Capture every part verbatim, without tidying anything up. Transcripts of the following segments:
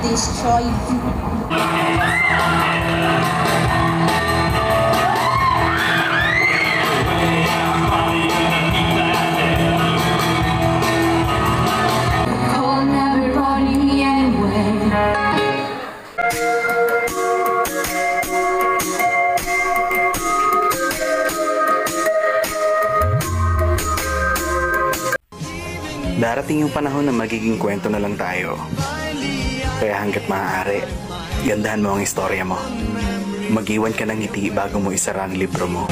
destroy you. You'll never run me anywhere. Darating yung panahon na magiging kwento na lang tayo. Kaya hanggat maaari, gandahan mo ang istorya mo. Mag-iwan ka ng ngiti bago mo isara ang libro mo.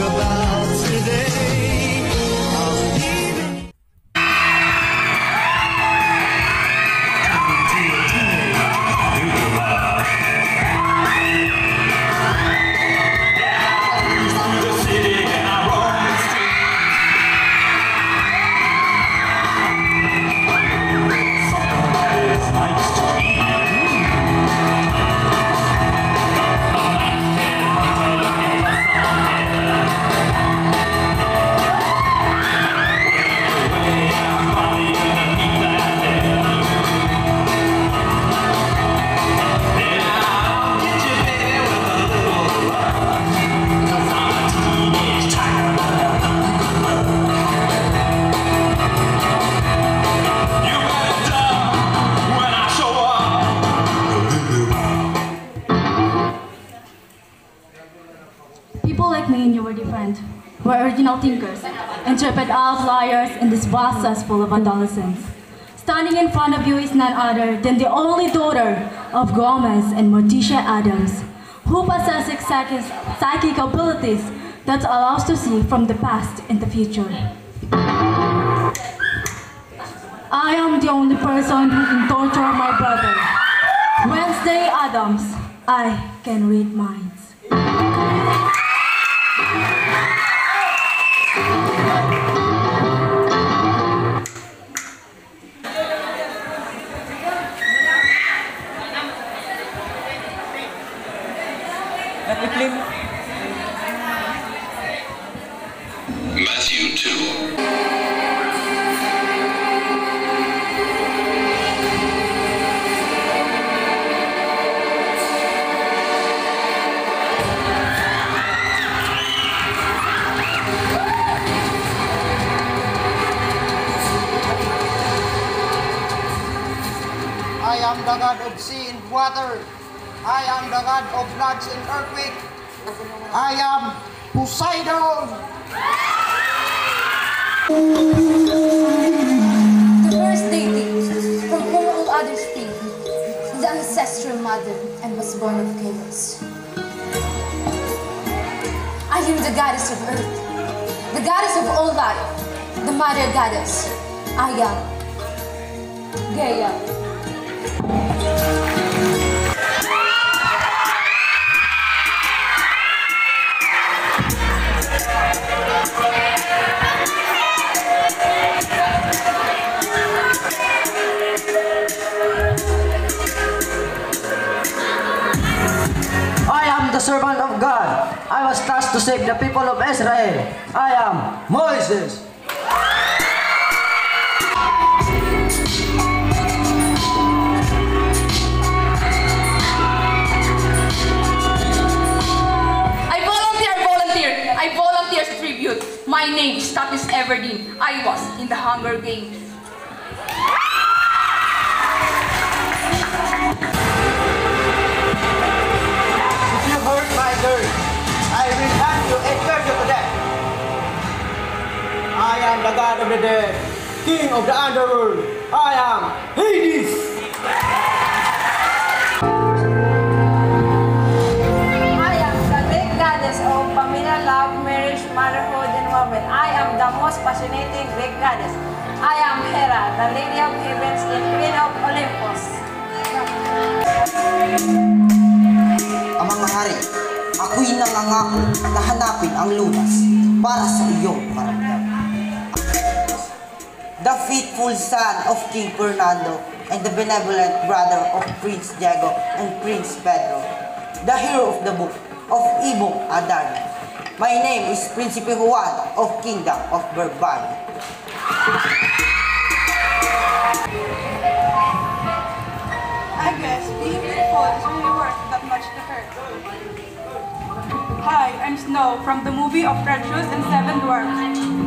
People like me and you were different. We're original thinkers, intrepid outliers in this vast cesspool of adolescence. Standing in front of you is none other than the only daughter of Gomez and Morticia Adams, who possesses psychic abilities that allow us to see from the past and the future. I am the only person who can torture my brother. Wednesday Adams, I can read minds. Matthew two. I am the God of sea and water. I am the God of floods and earthquake. I am Poseidon. The first deity, from whom all others came, the ancestral mother, and was born of chaos. I am the goddess of earth, the goddess of all life, the mother goddess. I am Gaia. I am the servant of God. I was tasked to save the people of Israel. I am Moses. I volunteer, volunteer. I volunteer as tribute. My name is Katniss Everdeen. I was in the Hunger Games. I will hand you and curse you to death. I am the God of the dead, King of the underworld. I am Hades. I am the Greek goddess of family, love, marriage, motherhood, and women. I am the most fascinating Greek goddess. I am Hera, the Lady of Heavens and Queen of Olympus. Ang mga hari, ako'y nangangako na hanapin ang lunas para sa iyong karamdaman. The faithful son of King Fernando and the benevolent brother of Prince Diego and Prince Pedro, the hero of the book of Ibong Adarna. My name is Principe Juan of Kingdom of Bourbon. I guess being beautiful is really worth that much to her. Hi, I'm Snow from the movie of Red Shoes and Seven Dwarfs.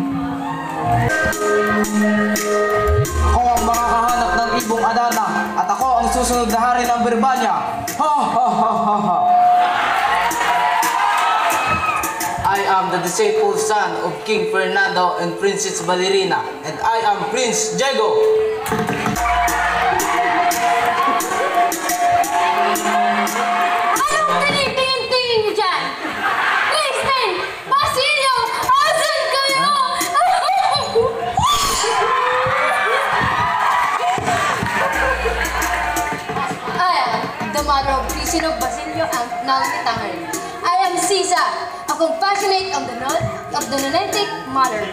Ako ang makakahanap ng ibong Adana at ako ang susunod na hari ng Birbanya. Ha ha ha ha ha. I am the disciple son of King Fernando and Princess Valerina, and I am Prince Diego. Anong tinitingin-tingin niyo dyan? Kristen! Basilio! Asan kayo? I am the mother of Cristiano Basilio and Naomi Tanger. I am Sisa, a compassionate of the non- of the Nonetic mother.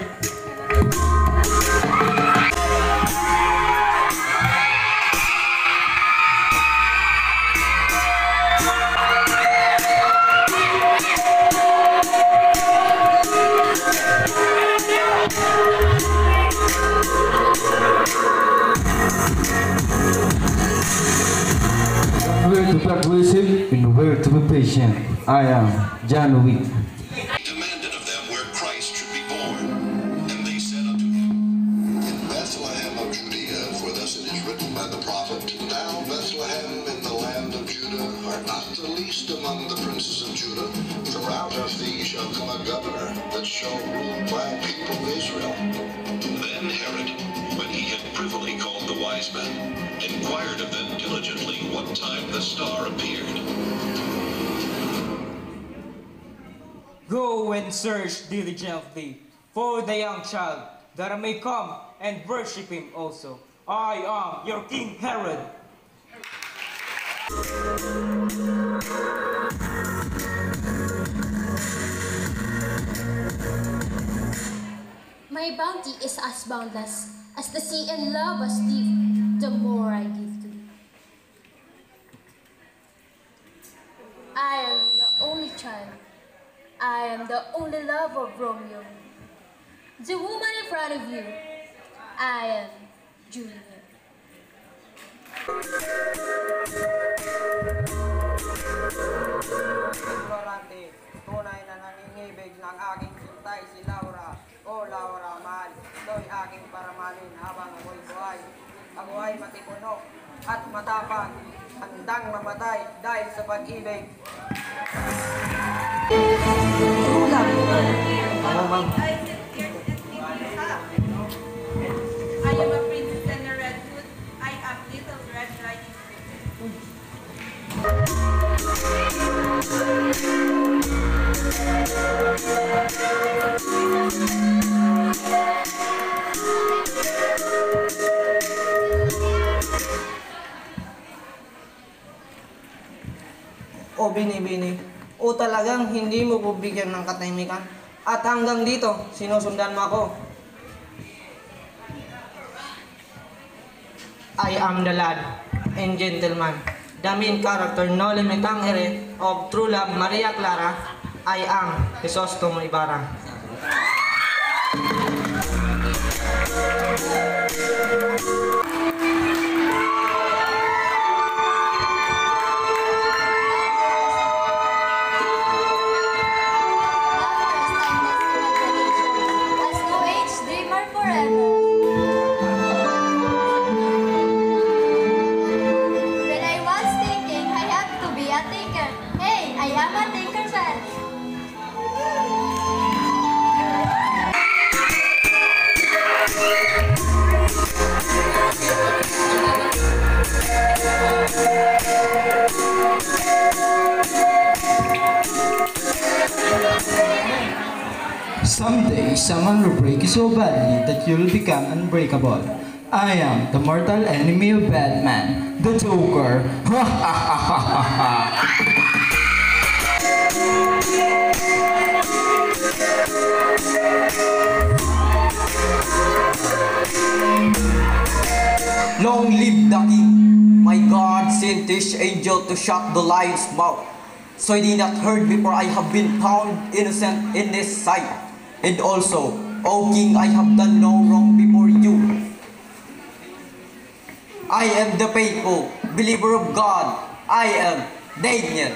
Where to be aggressive and where to be patient. I am John Wick. Demanded of them where Christ should be born. And they said unto him, In Bethlehem of Judea, for thus it is written by the prophet, Thou, Bethlehem, in the land of Judah, art not the least among the princes of Judah, for out of thee shall come a governor that shall rule my people Israel. Then Herod, when he had privily called the wise men, inquired of them diligently what time the star appeared. Go and search diligently for the young child, that I may come and worship him also. I am your King Herod. My bounty is as boundless as the sea, and love as deep the more I give to thee. I am the only child. I am the only love of Romeo. The woman in front of you, I am Juliet. Ignorante, tunay na nanginibig ng aking sintay si Laura. O Laura, mahal, ito'y aking paramahalin habang ako'y buhay. Ako ay matipunok at matapang, handang mamatay dahil sa pag-ibig. I am a princess in a red hood. I am Little Red Riding Hood. O Bini-Bini, o talagang hindi mo po bigyan ng katahimikan? At hanggang dito, sinusundan mo ako. I am the lad and gentleman, the main character Noli Me Tangere of True Love Maria Clara. I am Crisostomo Ibarra. As no age, dreamer forever. When I was thinking, I have to be a thinker. Hey, I am a thinker fan. Someday, someone will break you so badly that you'll become unbreakable. I am the mortal enemy of Batman, the Joker. Ha ha ha ha ha ha. Long live the king! My God sent this angel to shut the lion's mouth, so I did not hurt before I have been found innocent in his sight. And also, O king, I have done no wrong before you. I am the faithful believer of God. I am Daniel.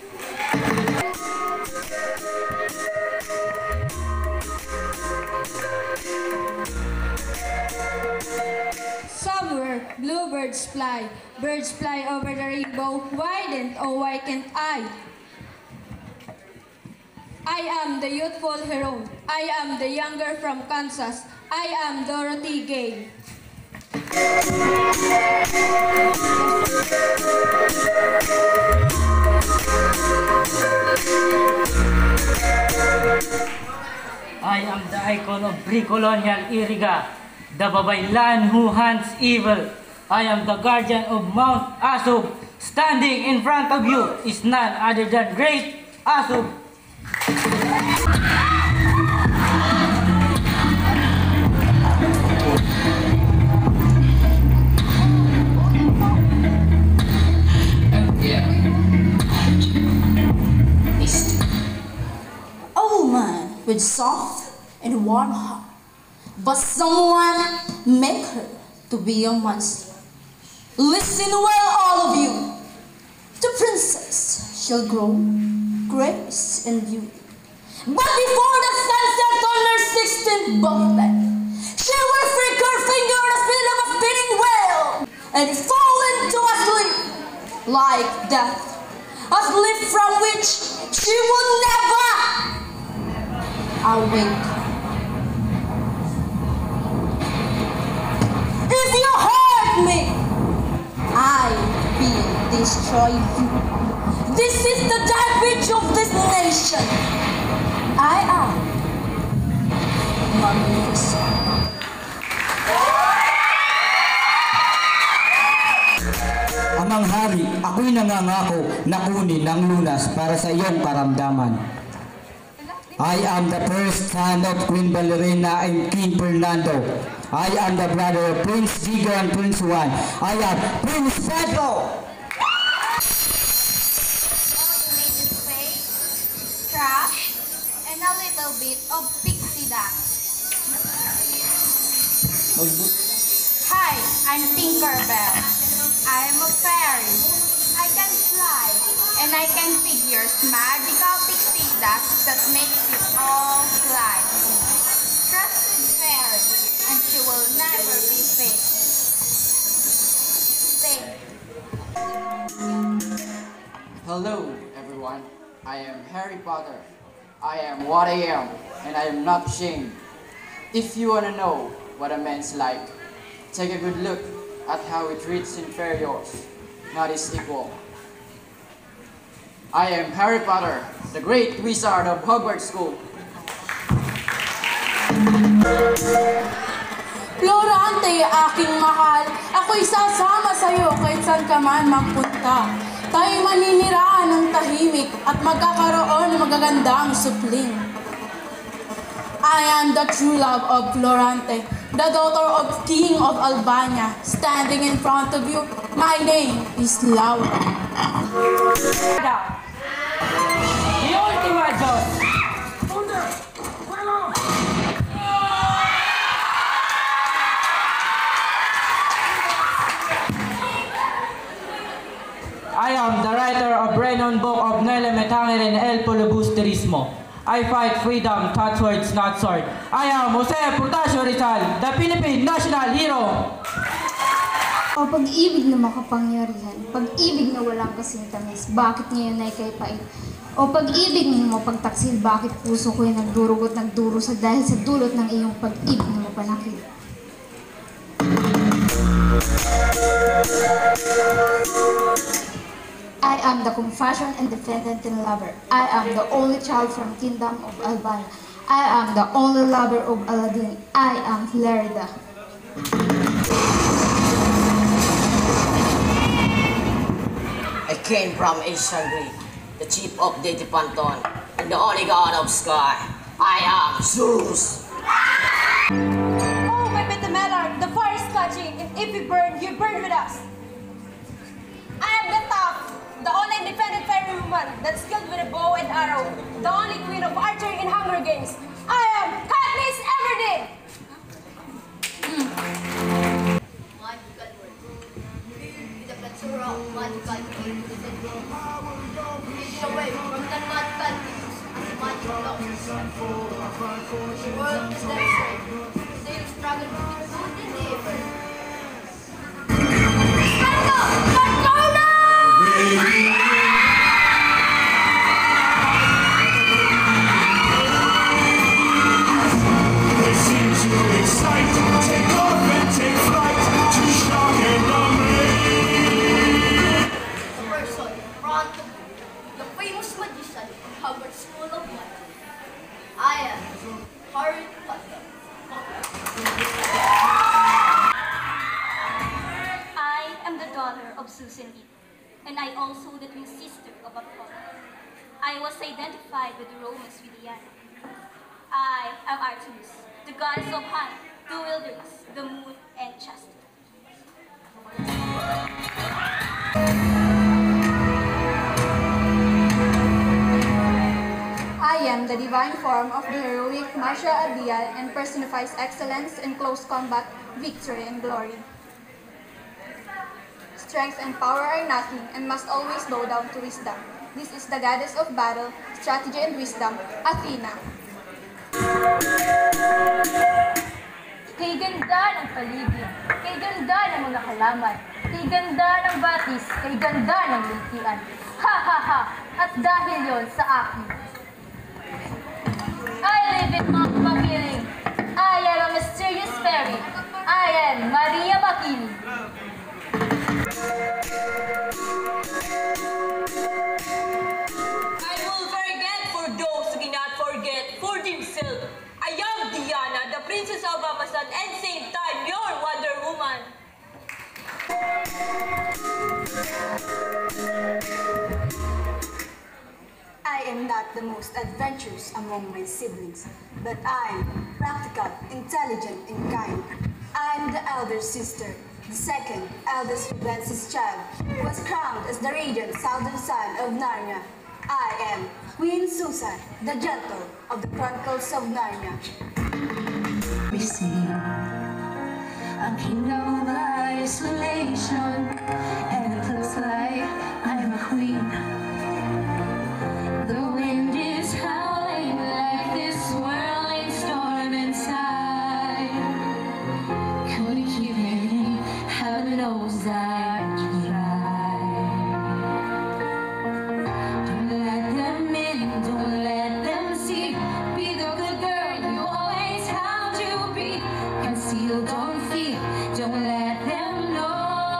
Somewhere, bluebirds fly, birds fly over the rainbow. Why then, oh why can't I? I am the youthful hero. I am the younger from Kansas. I am Dorothy Gay. I am the icon of pre-colonial Iriga, the babaylan who hunts evil. I am the guardian of Mount Asub. Standing in front of you is none other than Great Asub. Old man with soft and warm heart, but someone make her to be a monster. Listen well, all of you. The princess shall grow grace and beauty, but before the sunset on her sixteenth birthday, she will freak her finger at the speed of a spinning whale and fall into a sleep like death, a sleep from which she will never awake. If you hurt me, I will destroy you. This is the dark witch of this nation. I am Maleficent. Amang hari, ako'y nangangako na kunin ang lunas para sa iyong karamdaman. I am the first son of Queen Ballerina and King Fernando. I am the brother of Prince Jigo and Prince Juan. I am Prince Pedro! Trash, and a little bit of pixie dust. Hi, I'm Tinkerbell. I am a fairy. I can fly, and I can figure magical pixie dust that makes you all fly. Trusted fairy, and she will never be fake. Stay. Hello, everyone. I am Harry Potter. I am what I am, and I am not ashamed. If you want to know what a man's like, take a good look at how he treats inferiors, not his equal. I am Harry Potter, the great wizard of Hogwarts School. Florante, aking mahal, ako'y sasama sa'yo kahit saan ka man magpunta. Tayo'y maniniraan ng tahimik at magkakaroon ng magagandang supling. I am the true love of Florante, the daughter of King of Albania. Standing in front of you, my name is Laura. The ultimate Diyos! I am the writer of renowned book of Nele Metangel and El Polobusterismo. I fight freedom, touch words, not sword. I am Jose Portasio Rizal, the Philippine national hero. O pag-ibig na makapangyarihan, pag-ibig na walang kasintamis, bakit ngayon ay kay pait? O pag-ibig na mapagtaksil, bakit puso ko'y nagdurugot nagdurusa dahil sa dulot ng iyong pag-ibig na mapanakit? I am the compassion and defendant and lover. I am the only child from Kingdom of Albania. I am the only lover of Aladdin. I am Lerida. I came from ancient Greek, the chief of deity Pantheon, and the only god of sky. I am Zeus. Oh, my Petamelar, the fire is catching, and if we burn, you burn with us. I am the top, the only independent fairy woman that's skilled with a bow and arrow, the only queen of archery in Hunger Games. I am Katniss Everdeen. God gave to the world. Taking away from the not countries as much love. The world is their strength. They struggle between good and evil. They seem to excite, take off and take flight, to shock and amaze. The person in front of you, the famous magician of Harvard School of Magic. I am Harry Potter. I am the daughter of Susan Lee, and I also the twin sister of Apollo. I was identified with the Romans with Diana. I am Artemis, the goddess of hunt, the wilderness, the moon, and chastity. I am the divine form of the heroic Marcia Abial and personifies excellence in close combat, victory, and glory. Strength and power are nothing and must always bow down to wisdom. This is the goddess of battle, strategy, and wisdom, Athena. Kay ganda ng paligid, kay ganda ng mga halaman, kay ganda ng batis, kay ganda ng lintian. Ha ha ha! At dahil yon sa akin. I live in Mount Makiling. I am a mysterious fairy. I am Maria Makini. I will forget for those who cannot forget for themselves. I am Diana, the princess of Amazon, and same time your Wonder Woman. I am not the most adventurous among my siblings, but I'm practical, intelligent, and kind. I'm the elder sister, the second eldest Francis child, who was crowned as the radiant southern son of Narnia. I am Queen Susan, the gentle of the Chronicles of Narnia. We see a kingdom of isolation, and it looks like I'm a queen. The wind is howling like this swirling storm inside. Couldn't keep it in, heaven knows I tried. Don't let them in, don't let them see. Be the good girl you always have to be. Conceal, don't feel, don't let them know.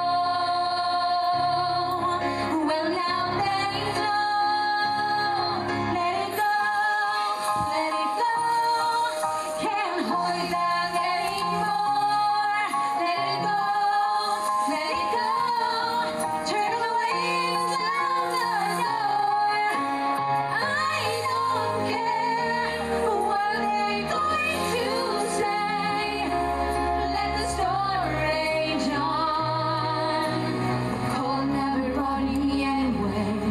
Well, now let it go. Let it go, let it go. Can't hold it back anymore. Let it go, let it go. Turn the waves out the door. I don't care what they're going to say. Let the storm rage on. Cold never running me anyway.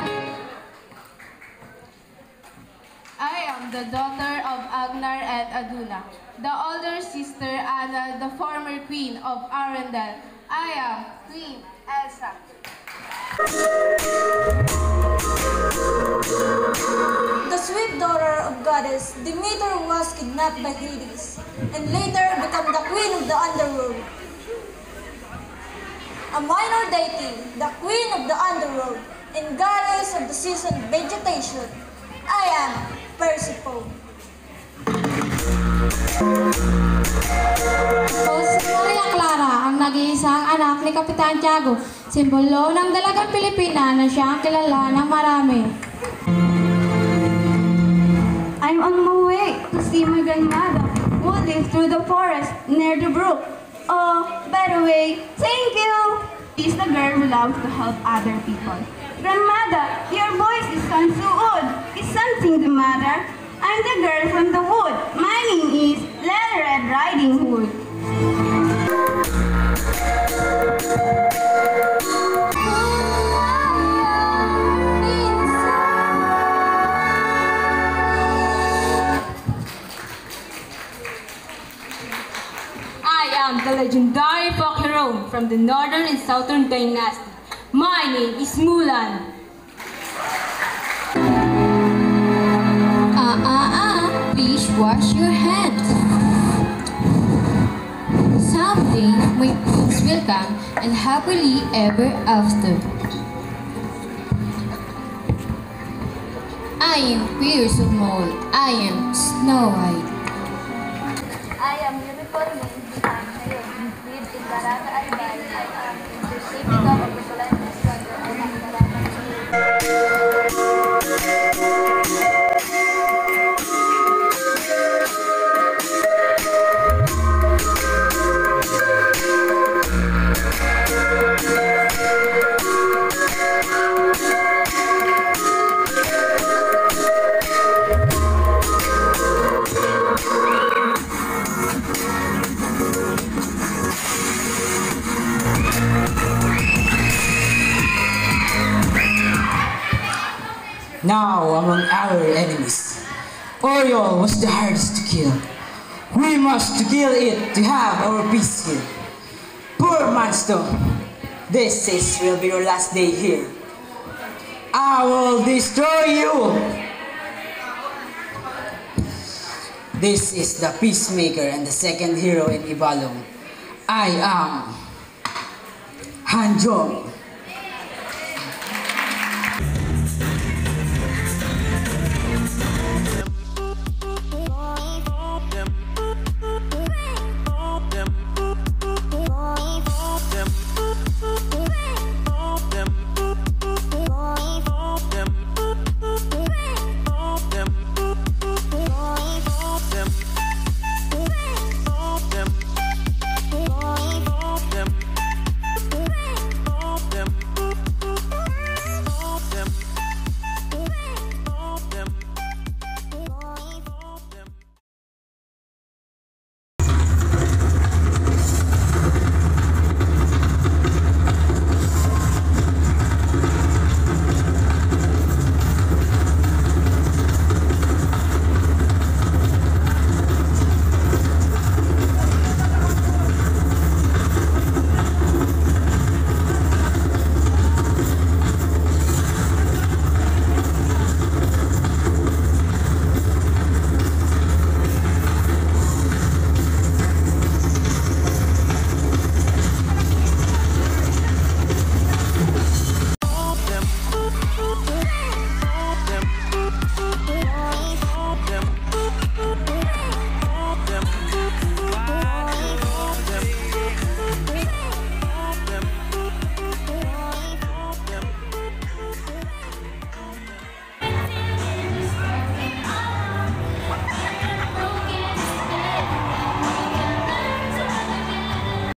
I am the daughter of Agnar and Aduna, the older sister Anna, the former queen of Arendelle. I am Queen Elsa. The sweet daughter of goddess Demeter was kidnapped by Hades, and later became the queen of the underworld. A minor deity, the queen of the underworld, and goddess of the seasoned vegetation. I am Persephone. Si Maria Clara ang nag-iisang anak ni Kapitan Tiago, simbolo ng dalagang Pilipina na siya ang kilala ng marami. I'm on my way to see my grandmother who lives through the forest near the brook. Oh, by the way, thank you! She's the girl who loves to help other people. Grandmother, your voice is sounds so odd. Is something the matter? I'm the girl from the wood. My name is Little Red Riding Hood. I am the legendary folk hero from the northern and southern dynasty. My name is Mulan. Ah, ah, ah, please wash your hands. Someday my prince will come and happily ever after. I am Pierce of Mole. I am Snow White. I am uniform in design ngayon. With in Baraka Albay, I am interceptor of the Colonial Squadron of Baraka. Now, among our enemies, Oriole was the hardest to kill. We must kill it to have our peace here. Poor monster, this is will be your last day here. I will destroy you. This is the peacemaker and the second hero in Ibalong. I am Hanjong.